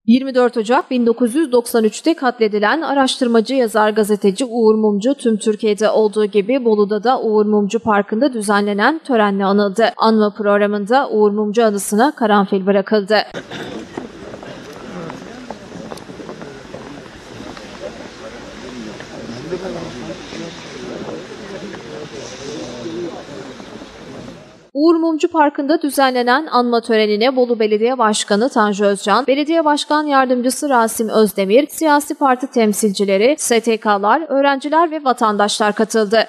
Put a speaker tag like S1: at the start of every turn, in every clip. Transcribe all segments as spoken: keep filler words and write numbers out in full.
S1: yirmi dört Ocak bin dokuz yüz doksan üç'te katledilen araştırmacı, yazar, gazeteci Uğur Mumcu tüm Türkiye'de olduğu gibi Bolu'da da Uğur Mumcu Parkı'nda düzenlenen törenle anıldı. Anma programında Uğur Mumcu anısına karanfil bırakıldı. Uğur Mumcu Parkı'nda düzenlenen anma törenine Bolu Belediye Başkanı Tanju Özcan, Belediye Başkan Yardımcısı Rasim Özdemir, siyasi parti temsilcileri, S T K'lar, öğrenciler ve vatandaşlar katıldı.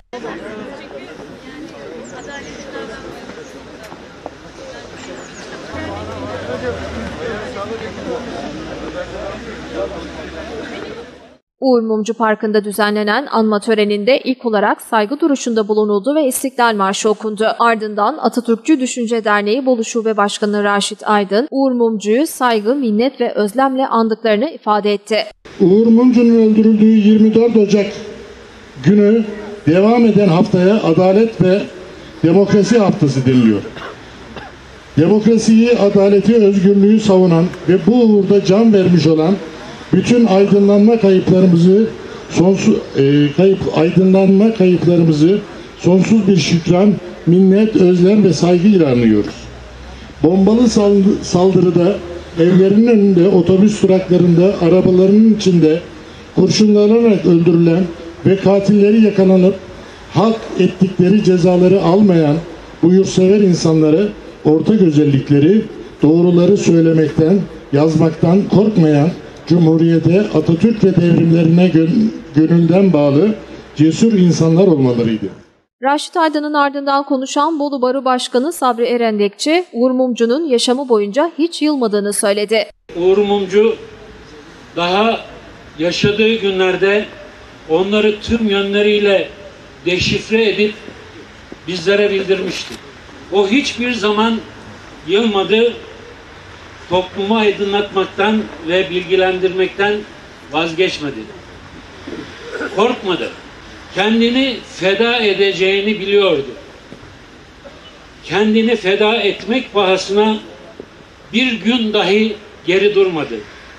S1: Uğur Mumcu Parkı'nda düzenlenen anma töreninde ilk olarak saygı duruşunda bulunuldu ve İstiklal Marşı okundu. Ardından Atatürkçü Düşünce Derneği Bolu Şube Başkanı Raşit Aydın, Uğur Mumcu'yu saygı, minnet ve özlemle andıklarını ifade etti.
S2: Uğur Mumcu'nun öldürüldüğü yirmi dört Ocak günü devam eden haftaya Adalet ve Demokrasi Haftası deniliyor. Demokrasiyi, adaleti, özgürlüğü savunan ve bu uğurda can vermiş olan bütün aydınlanma kayıplarımızı sonsuz e, kayıp aydınlanma kayıplarımızı sonsuz bir şükran, minnet, özlem ve saygıyla anıyoruz. Bombalı saldırıda evlerinin önünde, otobüs duraklarında, arabalarının içinde kurşunlanarak öldürülen ve katilleri yakalanıp hak ettikleri cezaları almayan bu yurtsever insanları, ortak özellikleri, doğruları söylemekten, yazmaktan korkmayan, Cumhuriyete, Atatürk ve devrimlerine gönülden bağlı cesur insanlar olmalarıydı.
S1: Raşit Aydın'ın ardından konuşan Bolu Baro Başkanı Sabri Erendekçi, Uğur Mumcu'nun yaşamı boyunca hiç yılmadığını söyledi.
S3: Uğur Mumcu daha yaşadığı günlerde onları tüm yönleriyle deşifre edip bizlere bildirmişti. O hiçbir zaman yılmadı. Toplumu aydınlatmaktan ve bilgilendirmekten vazgeçmedi. Korkmadı. Kendini feda edeceğini biliyordu. Kendini feda etmek pahasına bir gün dahi geri durmadı.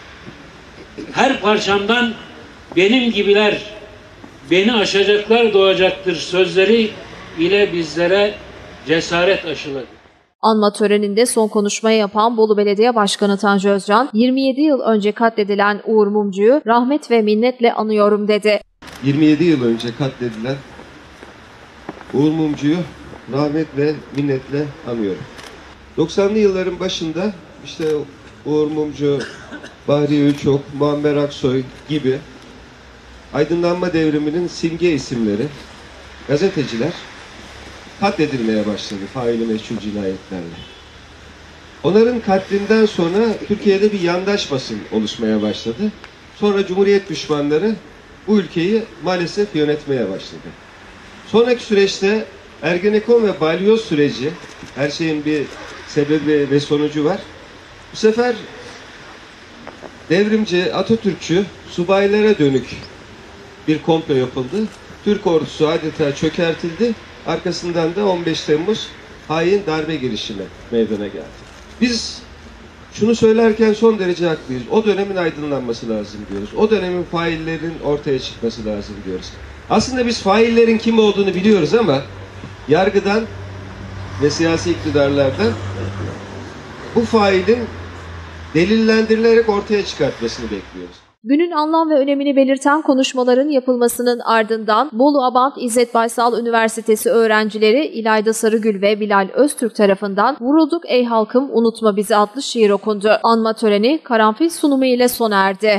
S3: Her parçamdan benim gibiler, beni aşacaklar doğacaktır sözleri ile bizlere cesaret aşıladı.
S1: Anma töreninde son konuşmayı yapan Bolu Belediye Başkanı Tanju Özcan, yirmi yedi yıl önce katledilen Uğur Mumcu'yu rahmet ve minnetle anıyorum dedi.
S4: yirmi yedi yıl önce katledilen Uğur Mumcu'yu rahmet ve minnetle anıyorum. doksanlı yılların başında işte Uğur Mumcu, Bahri Ülçok, Muammer Aksoy gibi aydınlanma devriminin simge isimleri, gazeteciler katledilmeye başladı faili meçhul cinayetlerle. Onların katlinden sonra Türkiye'de bir yandaş basın oluşmaya başladı. Sonra Cumhuriyet düşmanları bu ülkeyi maalesef yönetmeye başladı. Sonraki süreçte Ergenekon ve Balyoz süreci, her şeyin bir sebebi ve sonucu var. Bu sefer devrimci, Atatürkçü subaylara dönük bir komplo yapıldı. Türk ordusu adeta çökertildi. Arkasından da on beş Temmuz hain darbe girişimi meydana geldi. Biz şunu söylerken son derece haklıyız. O dönemin aydınlanması lazım diyoruz. O dönemin faillerin ortaya çıkması lazım diyoruz. Aslında biz faillerin kim olduğunu biliyoruz ama yargıdan ve siyasi iktidarlardan bu failin delillendirilerek ortaya çıkartmasını bekliyoruz.
S1: Günün anlam ve önemini belirten konuşmaların yapılmasının ardından Bolu Abant İzzet Baysal Üniversitesi öğrencileri İlayda Sarıgül ve Bilal Öztürk tarafından "Vurulduk Ey Halkım Unutma Bizi" adlı şiir okundu. Anma töreni karanfil sunumu ile sona erdi.